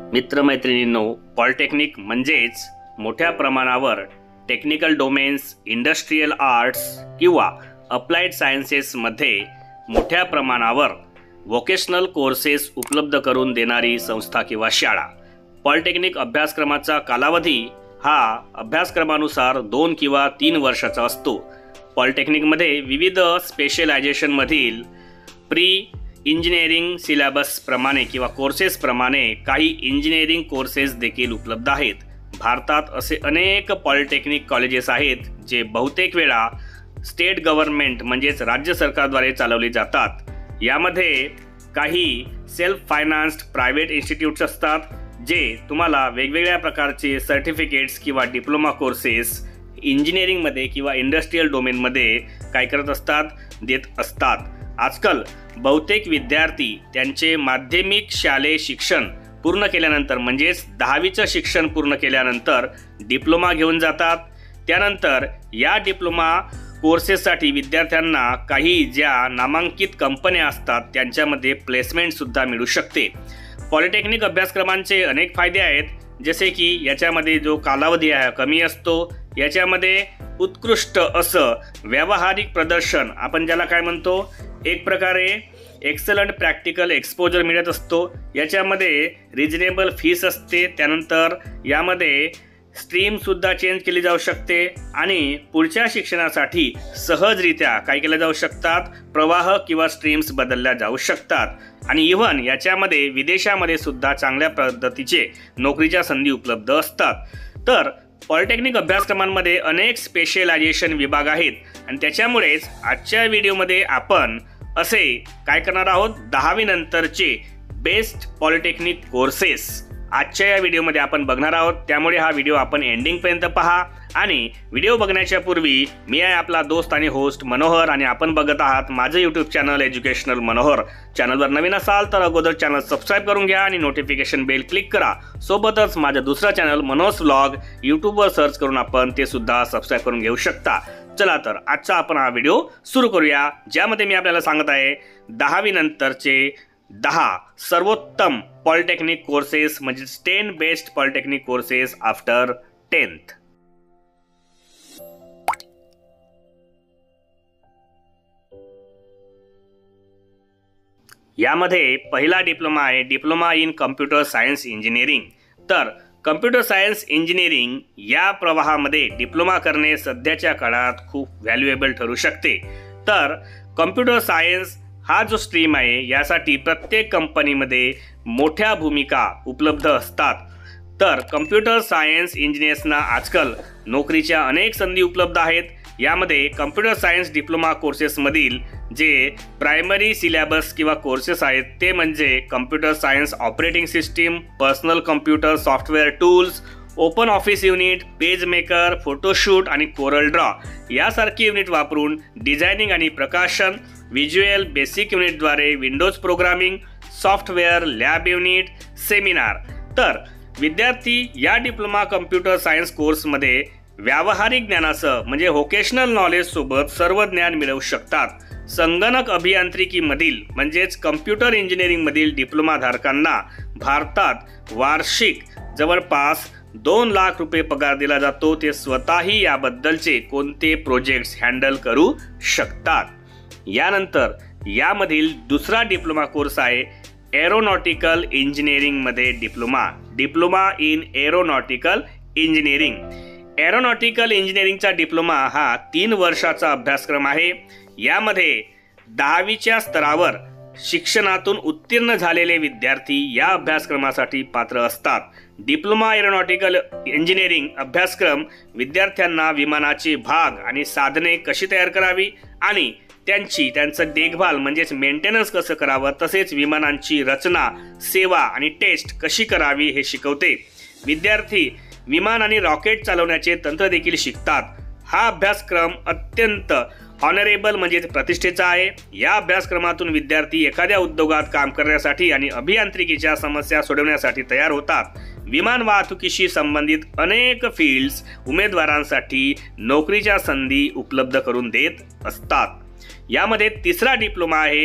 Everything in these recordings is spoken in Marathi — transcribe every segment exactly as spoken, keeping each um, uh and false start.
मित्रमैत्रिणींनो, पॉलिटेक्निक म्हणजेच मोठ्या प्रमाणावर टेक्निकल डोमेन्स, इंडस्ट्रियल आर्ट्स किंवा अप्लाइड सायन्सेसमध्ये मोठ्या प्रमाणावर वोकेशनल कोर्सेस उपलब्ध करून देणारी संस्था किंवा शाळा। पॉलिटेक्निक अभ्यासक्रमाचा कालावधी हा अभ्यासक्रमानुसार दोन किंवा तीन वर्षाचा असतो। पॉलिटेक्निकमध्ये विविध स्पेशलायझेशनमधील प्री इंजिनिअरिंग सिलेबस प्रमाणे किंवा कोर्सेस प्रमाणे काही इंजिनिअरिंग कोर्सेस देखील उपलब्ध आहेत। भारतात असे अनेक पॉलिटेक्निक कॉलेजेस आहेत जे बहुतेक वेळा स्टेट गव्हर्नमेंट म्हणजेच राज्य सरकारद्वारे चालवले जातात। यामध्ये काही सेल्फ फायनान्स्ड प्रायव्हेट इन्स्टिट्यूट्स असतात जे तुम्हाला वेगवेगळ्या प्रकारचे सर्टिफिकेट्स किंवा डिप्लोमा कोर्सेस इंजिनिअरिंगमध्ये किंवा इंडस्ट्रियल डोमेनमध्ये काय करत असतात, देत असतात। आजकाल बहुतेक विद्यार्थी त्यांचे माध्यमिक शालेय शिक्षण पूर्ण केल्यानंतर म्हणजेच दहावीचं शिक्षण पूर्ण केल्यानंतर डिप्लोमा घेऊन जातात। त्यानंतर या डिप्लोमा कोर्सेससाठी विद्यार्थ्यांना काही ज्या नामांकित कंपन्या असतात त्यांच्यामध्ये प्लेसमेंटसुद्धा मिळू शकते। पॉलिटेक्निक अभ्यासक्रमांचे अनेक फायदे आहेत, जसे की याच्यामध्ये जो कालावधी आहे कमी असतो, याच्यामध्ये उत्कृष्ट असं व्यावहारिक प्रदर्शन आपण ज्याला काय म्हणतो, एक प्रकारे एक्सलंट प्रॅक्टिकल एक्सपोजर मिळत असतो। याच्यामध्ये रिजनेबल फीस असते। त्यानंतर यामध्ये स्ट्रीमसुद्धा चेंज केली जाऊ शकते आणि पुढच्या शिक्षणासाठी सहजरित्या काय केल्या जाऊ शकतात, प्रवाह किंवा स्ट्रीम्स बदलल्या जाऊ शकतात। आणि इव्हन याच्यामध्ये विदेशामध्ये सुद्धा चांगल्या पद्धतीचे नोकरीच्या संधी उपलब्ध असतात। तर पॉलिटेक्निक अभ्यासक्रमांमध्ये अनेक स्पेशलायझेशन विभाग आहेत आणि त्याच्यामुळेच आजच्या व्हिडिओमध्ये आपण असे काय करणार आहोत, दहावी नंतरचे बेस्ट पॉलिटेक्निक कोर्सेस आजच्या या व्हिडिओमध्ये आपण बघणार आहोत। त्यामुळे हा व्हिडिओ आपण एंडिंगपर्यंत पहा आणि व्हिडिओ बघण्याच्या पूर्वी मी आहे आपला दोस्त आणि होस्ट मनोहर आणि आपण बघत आहात माझं यूट्यूब चॅनल एज्युकेशनल मनोहर। चॅनलवर नवीन असाल तर अगोदर चॅनल सबस्क्राईब करून घ्या आणि नोटिफिकेशन बेल क्लिक करा। सोबतच माझं दुसरं चॅनल मनोज व्लॉग यूट्यूबवर सर्च करून आपण ते सुद्धा सबस्क्राईब करून घेऊ शकता। चला तर आजचा आपण हा व्हिडिओ सुरू करूया, ज्यामध्ये मी आपल्याला सांगत आहे दहावी नंतरचे दहा सर्वोत्तम पॉलिटेक्निक कोर्सेस म्हणजे ten best polytechnic courses after tenth. यामध्ये पहिला डिप्लोमा आहे diploma in computer science engineering. तर कम्प्युटर सायन्स इंजिनिअरिंग या प्रवाहामध्ये डिप्लोमा करणे सध्याच्या काळात खूप व्हॅल्युएबल ठरू शकते। तर कम्प्युटर सायन्स हा जो स्ट्रीम आहे यासाठी प्रत्येक कंपनीमध्ये मोठ्या भूमिका उपलब्ध असतात। तर कम्प्युटर सायन्स इंजिनियर्सना आजकाल नोकरीच्या अनेक संधी उपलब्ध आहेत। यामध्ये कम्प्युटर सायन्स डिप्लोमा कोर्सेसमधील जे प्रायमरी सिलेबस किंवा कोर्सेस आहेत ते म्हणजे computer science operating system, personal computer software tools, open office unit, page maker, photoshoot आणि कोरल ड्रॉ यासारखी युनिट वापरून डिझायनिंग आणि प्रकाशन, व्हिज्युअल बेसिक युनिटद्वारे Windows programming, software lab unit, seminar. तर विद्यार्थी या डिप्लोमा कम्प्युटर सायन्स कोर्समध्ये व्यावहारिक ज्ञानासह म्हणजे व्होकेशनल नॉलेज सोबत सर्व ज्ञान मिळवू शकतात। संगणक अभियांत्रिकीमधील म्हणजेच कम्प्युटर इंजिनिअरिंगमधील डिप्लोमाधारकांना भारतात वार्षिक जवळपास दोन लाख रुपये पगार दिला जातो। ते स्वतःही याबद्दलचे कोणते प्रोजेक्ट्स हँडल करू शकतात। यानंतर यामधील दुसरा डिप्लोमा कोर्स आहे एरोनॉटिकल इंजिनिअरिंगमध्ये diploma diploma in aeronautical engineering. Aeronautical इंजिनिअरिंगचा डिप्लोमा हा तीन वर्षाचा अभ्यासक्रम आहे। यामध्ये दहावीच्या स्तरावर शिक्षणातून उत्तीर्ण झालेले विद्यार्थी या अभ्यासक्रमासाठी पात्र असतात। डिप्लोमा एरोनॉटिकल इंजिनिअरिंग अभ्यासक्रम विद्यार्थ्यांना विमानाचे भाग आणि साधने कशी तयार करावी आणि त्यांची त्यांचं देखभाल म्हणजेच मेंटेनन्स कसं करावं, तसेच विमानांची रचना, सेवा आणि टेस्ट कशी करावी हे शिकवते। विद्यार्थी विमान आणि रॉकेट चालवण्याचे तंत्र देखील शिकतात। हा अभ्यासक्रम अत्यंत ऑनरेबल म्हणजे प्रतिष्ठेचा आहे। या अभ्यासक्रमातून विद्यार्थी एखाद्या उद्योगात काम करण्यासाठी आणि अभियांत्रिकीच्या समस्या सोडवण्यासाठी तयार होतात। विमान वाहतुकीशी संबंधित अनेक फील्ड्स उमेदवारांसाठी नोकरीच्या संधी उपलब्ध करून देत असतात। यामध्ये तिसरा डिप्लोमा आहे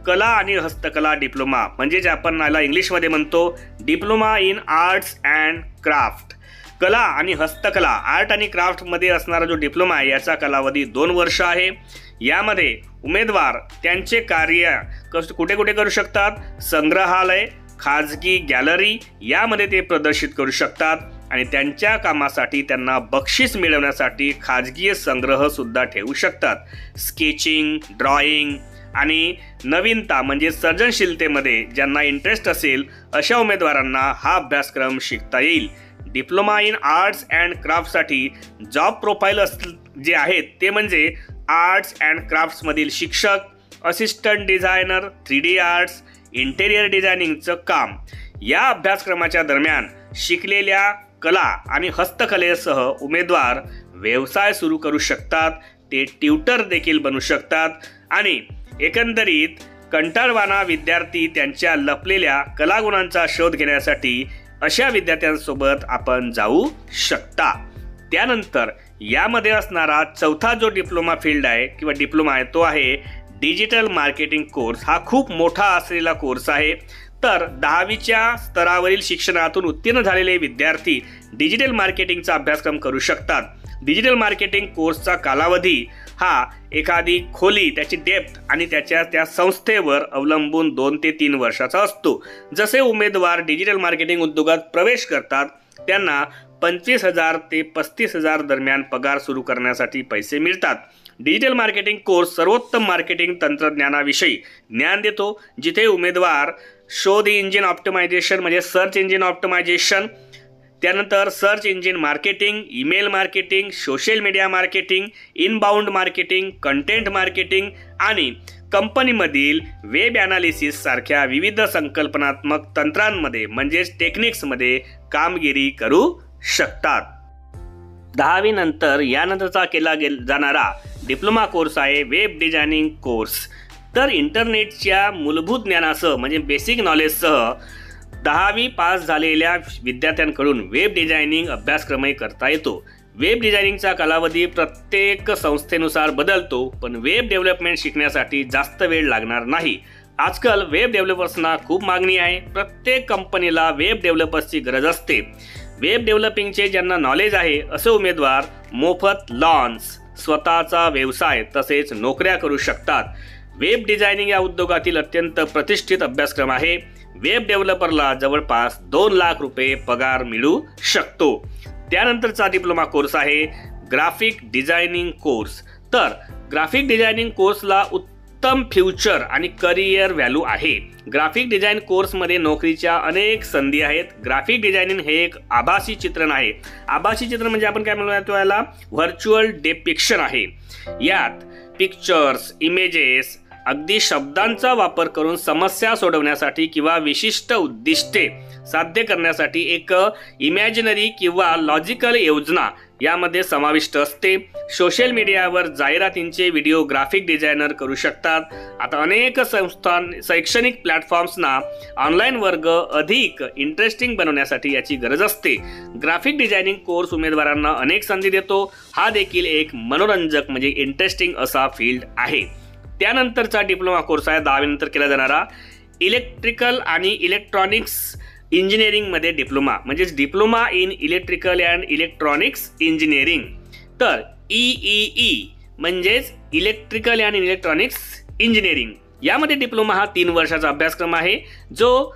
कला आणि हस्तकला डिप्लोमा, म्हणजेच आपण याला इंग्लिशमध्ये म्हणतो diploma in arts and craft. कला आणि हस्तकला, आर्ट आणि क्राफ्टमध्ये असणारा जो डिप्लोमा आहे याचा कालावधी दोन वर्ष आहे. यामध्ये उमेदवार त्यांचे कार्य कस कुठे कुठे करू शकतात? संग्रहालय, खाजगी गॅलरी यामध्ये ते प्रदर्शित करू शकतात आणि त्यांच्या कामासाठी त्यांना बक्षीस मिळवण्यासाठी खाजगी संग्रह सुद्धा ठेवू शकतात. स्केचिंग, ड्रॉइंग आणि नवीनता म्हणजे सर्जनशीलतेमध्ये ज्यांना इंटरेस्ट असेल अशा उमेदवारांना हा अभ्यासक्रम शिकता येईल. डिप्लोमा इन आर्ट्स अँड क्राफ्टसाठी जॉब प्रोफाईल अस जे आहेत ते म्हणजे आर्ट्स अँड क्राफ्ट्समधील शिक्षक, assistant designer, three D arts, interior डिझायनिंगचं काम. या अभ्यासक्रमाच्या दरम्यान शिकलेल्या कला आणि हस्तकलेसह उमेदवार व्यवसाय सुरू करू शकतात. ते ट्युटर देखील बनू शकतात आणि एकंदरीत कंटाळवाणा विद्यार्थी त्यांच्या लपलेल्या कलागुणांचा शोध घेण्यासाठी अशा विद्यार्थ्यांसोबत आपण जाऊ शकता. त्यानंतर यामध्ये असणारा चौथा जो डिप्लोमा फील्ड आहे किंवा डिप्लोमा आहे तो आहे डिजिटल मार्केटिंग कोर्स. हा खूप मोठा असलेला कोर्स आहे. तर दहावीच्या स्तरावरील शिक्षणातून उत्तीर्ण झालेले विद्यार्थी डिजिटल मार्केटिंगचा अभ्यासक्रम करू शकतात. डिजिटल मार्केटिंग कोर्सचा कालावधी हा एखादी खोली, त्याची डेप्थ आणि त्याच्या त्या संस्थेवर अवलंबून दोन ते तीन वर्षाचा असतो. जसे उमेदवार डिजिटल मार्केटिंग उद्योगात प्रवेश करतात त्यांना पंचवीस हजार ते पस्तीस हजार दरम्यान पगार सुरू करण्यासाठी पैसे मिळतात. डिजिटल मार्केटिंग कोर्स सर्वोत्तम मार्केटिंग तंत्रज्ञानाविषयी ज्ञान देतो, जिथे उमेदवार शोध इंजिन ऑप्टिमायझेशन म्हणजे सर्च इंजिन ऑप्टिमायझेशन, त्यानंतर search engine marketing, email marketing, social media marketing, inbound marketing, content marketing आणि कंपनीमधील वेब ॲनालिसिस सारख्या विविध संकल्पनात्मक तंत्रांमध्ये म्हणजेच टेक्निक्समध्ये कामगिरी करू शकतात. दहावी नंतर यानंतरचा केला गेल जाणारा डिप्लोमा कोर्स आहे वेब डिझायनिंग कोर्स. तर इंटरनेटच्या मूलभूत ज्ञानासह म्हणजे बेसिक नॉलेजसह दहावी पास झालेल्या विद्यार्थ्यांकडून वेब डिझायनिंग अभ्यासक्रमही करता येतो. वेब डिझायनिंगचा कालावधी प्रत्येक संस्थेनुसार बदलतो, पण वेब डेव्हलपमेंट शिकण्यासाठी जास्त वेळ लागणार नाही. आजकाल वेब डेव्हलपर्सना खूप मागणी आहे. प्रत्येक कंपनीला वेब डेव्हलपर्सची गरज असते. वेब डेव्हलपिंगचे ज्यांना नॉलेज आहे असे उमेदवार मोफत लॉन्च, स्वतःचा व्यवसाय तसेच नोकऱ्या करू शकतात. वेब डिझायनिंग या उद्योगातील अत्यंत प्रतिष्ठित अभ्यासक्रम आहे. वेब डेव्हलपरला जवळपास दोन लाख रुपये पगार मिळू शकतो. त्यानंतरचा डिप्लोमा कोर्स आहे ग्राफिक डिझायनिंग कोर्स. तर ग्राफिक डिझायनिंग कोर्सला उत्तम फ्युचर आणि करिअर व्हॅल्यू आहे. ग्राफिक डिझाईन कोर्समध्ये नोकरीच्या अनेक संधी आहेत. ग्राफिक डिझायनिंग हे एक आभासी चित्रण आहे. आभासी चित्रण म्हणजे आपण काय म्हणतो याला व्हर्च्युअल डिपिक्शन आहे. यात पिक्चर्स, इमेजेस, अगदी शब्दांचा वापर करून समस्या सोडवण्यासाठी किंवा विशिष्ट उद्दिष्टे साध्य करण्यासाठी एक इमॅजिनरी किंवा लॉजिकल योजना यामध्ये समाविष्ट असते. सोशल मीडियावर जाहिरातींचे व्हिडिओ ग्राफिक डिझायनर करू शकतात. आता अनेक संस्था शैक्षणिक प्लॅटफॉर्म्सना ऑनलाईन वर्ग अधिक इंटरेस्टिंग बनवण्यासाठी याची गरज असते. ग्राफिक डिझायनिंग कोर्स उमेदवारांना अनेक संधी देतो. हा देखील एक मनोरंजक म्हणजे इंटरेस्टिंग असा फील्ड आहे. त्यानंतरचा डिप्लोमा कोर्स आहे दहावीनंतर केला जाणारा इलेक्ट्रिकल आणि इलेक्ट्रॉनिक्स इंजिनिअरिंगमध्ये डिप्लोमा म्हणजेच diploma in electrical and electronics engineering. तर ईईई म्हणजेच इलेक्ट्रिकल अँड इलेक्ट्रॉनिक्स इंजिनिअरिंग यामध्ये डिप्लोमा हा तीन वर्षाचा अभ्यासक्रम आहे, जो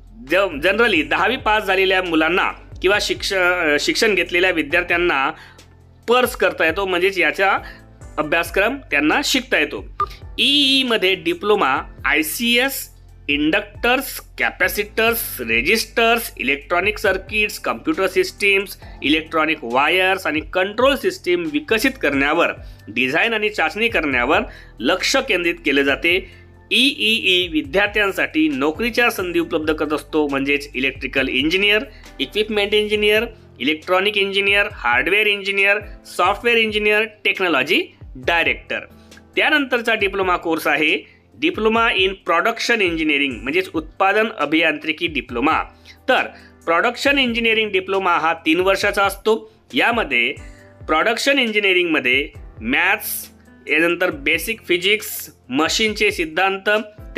जनरली दहावी पास झालेल्या मुलांना किंवा शिक्ष शिक्षण घेतलेल्या विद्यार्थ्यांना पर्स करता येतो, म्हणजेच याचा अभ्यासक्रम त्यांना शिकता येतो. ईई मध्ये diploma I C S, inductors, capacitors, resistors, electronic circuits, computer systems, electronic wires आणि कंट्रोल सिस्टीम विकसित करण्यावर, डिझाईन आणि चाचणी करण्यावर लक्ष केंद्रित केले जाते. ईईई विद्यार्थ्यांसाठी नोकरीच्या संधी उपलब्ध करत असतो, म्हणजेच electrical engineer, equipment engineer, electronic engineer, hardware engineer, software engineer, technology director. त्यानंतरचा डिप्लोमा कोर्स आहे डिप्लोमा इन प्रोडक्शन इंजिनिअरिंग म्हणजेच उत्पादन अभियांत्रिकी डिप्लोमा. तर प्रोडक्शन इंजिनिअरिंग डिप्लोमा हा तीन वर्षाचा असतो. यामध्ये प्रोडक्शन इंजिनिअरिंगमध्ये मॅथ्स, यानंतर बेसिक फिजिक्स, मशीनचे सिद्धांत,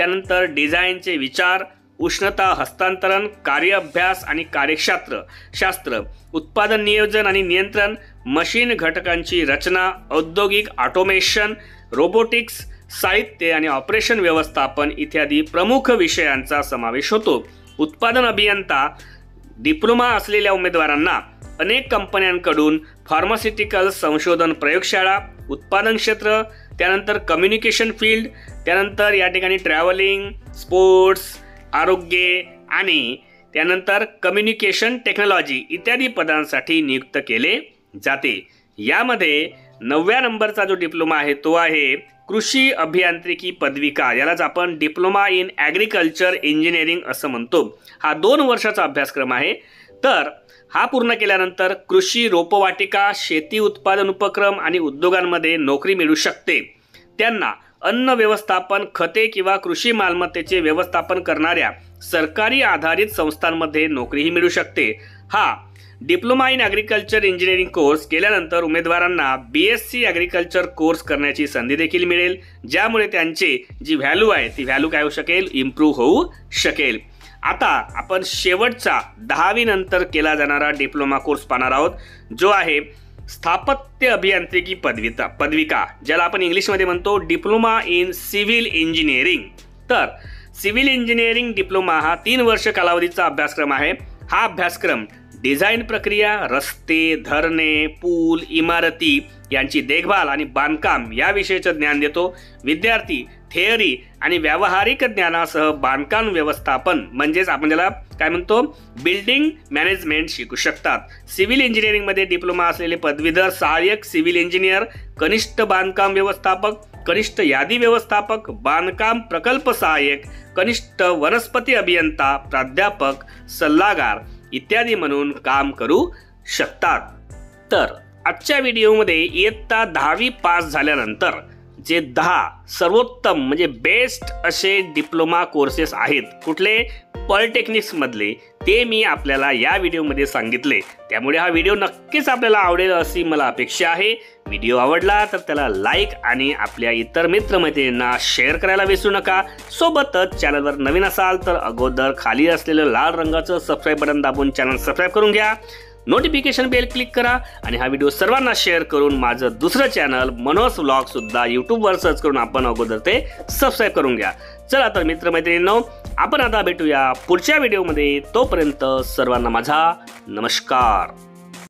त्यानंतर डिझाईनचे विचार, उष्णता हस्तांतरण, कार्य अभ्यास आणि कार्यशास्त्र शास्त्र, उत्पादन नियोजन आणि नियंत्रण, मशीन घटकांची रचना, औद्योगिक ऑटोमेशन, रोबोटिक्स, साहित्य आणि ऑपरेशन व्यवस्थापन इत्यादी प्रमुख विषयांचा समावेश होतो. उत्पादन अभियंता डिप्लोमा असलेल्या उमेदवारांना अनेक कंपन्यांकडून फार्मास्युटिकल संशोधन प्रयोगशाळा, उत्पादन क्षेत्र, त्यानंतर कम्युनिकेशन फील्ड, त्यानंतर या ठिकाणी ट्रॅव्हलिंग, स्पोर्ट्स, आरोग्य आणि त्यानंतर कम्युनिकेशन टेक्नॉलॉजी इत्यादी पदांसाठी नियुक्त केले जाते. यामध्ये नवव्या नंबरचा जो डिप्लोमा आहे तो आहे कृषी अभियांत्रिकी पदविका, यालाच आपण डिप्लोमा इन ॲग्रिकल्चर इंजिनिअरिंग असं म्हणतो. हा दोन वर्षाचा अभ्यासक्रम आहे. तर हा पूर्ण केल्यानंतर कृषी रोपवाटिका, शेती उत्पादन उपक्रम आणि उद्योगांमध्ये नोकरी मिळू शकते. त्यांना अन्न व्यवस्थापन, खते किंवा कृषी मालमत्तेचे व्यवस्थापन करणाऱ्या सरकारी आधारित संस्थांमध्ये नोकरीही मिळू शकते. हा diploma in agriculture engineering course केल्यानंतर उमेदवारांना B S C agriculture course करण्याची संधी देखील मिळेल, ज्यामुळे त्यांची जी व्हॅल्यू आहे ती व्हॅल्यू काय होऊ शकेल, इम्प्रूव्ह होऊ शकेल. आता आपण शेवटचा दहावी नंतर केला जाणारा डिप्लोमा कोर्स पाहणार आहोत, जो आहे स्थापत्य अभियांत्रिकी पदविता पदविका, ज्याला आपण इंग्लिशमध्ये म्हणतो डिप्लोमा इन सिव्हिल इंजिनिअरिंग. तर सिव्हिल इंजिनिअरिंग डिप्लोमा हा तीन वर्ष कालावधीचा अभ्यासक्रम आहे. हा अभ्यासक्रम डिझाईन प्रक्रिया, रस्ते, धरणे, पूल, इमारती यांची देखभाल आणि बांधकाम याविषयीचं ज्ञान देतो. विद्यार्थी थिअरी आणि व्यावहारिक ज्ञानासह बांधकाम व्यवस्थापन म्हणजेच आपण ज्याला काय म्हणतो बिल्डिंग मॅनेजमेंट शिकू शकतात. सिव्हिल इंजिनिअरिंगमध्ये डिप्लोमा असलेले पदवीधर सहाय्यक सिव्हिल इंजिनियर, कनिष्ठ बांधकाम व्यवस्थापक, कनिष्ठ यादी व्यवस्थापक, बांधकाम प्रकल्प सहाय्यक, कनिष्ठ वनस्पती अभियंता, प्राध्यापक, सल्लागार इत्यादी म्हणून काम करू शकतात. तर आजच्या व्हिडिओमध्ये इयत्ता दहावी पास झाल्यानंतर जे दहा सर्वोत्तम म्हणजे बेस्ट असे डिप्लोमा कोर्सेस आहेत कुठले पॉलिटेक्निक्समधले, ते मी आपल्याला या व्हिडिओमध्ये सांगितले. त्यामुळे हा व्हिडिओ नक्कीच आपल्याला आवडेल अशी मला अपेक्षा आहे. व्हिडिओ आवडला तर त्याला लाईक आणि आपल्या इतर मित्रमैत्रिणींना शेअर करायला विसरू नका. सोबतच चॅनलवर नवीन असाल तर अगोदर खाली असलेलं लाल रंगाचं सबस्क्राईब बटन दाबून चॅनल सबस्क्राईब करून घ्या. नोटिफिकेशन बेल क्लिक करा आणि हा व्हिडिओ सर्वांना शेअर करून माझं दुसरं चॅनल मनोज व्लॉग सुद्धा यूट्यूबवर सर्च करून आपण अगोदर ते सबस्क्राईब करून घ्या. चला तर मित्रमैत्रिणींनो, आपण आता भेटूया पुढच्या व्हिडिओमध्ये. तोपर्यंत सर्वांना माझा नमस्कार.